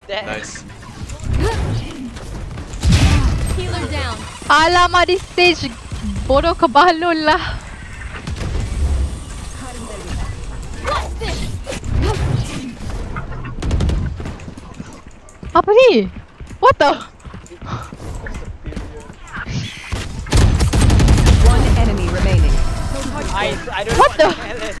Nice. Healer down. Alamak, di stage bodoh kebalun lah. Apa ni? What the? One enemy remaining. I don't know What the? hell is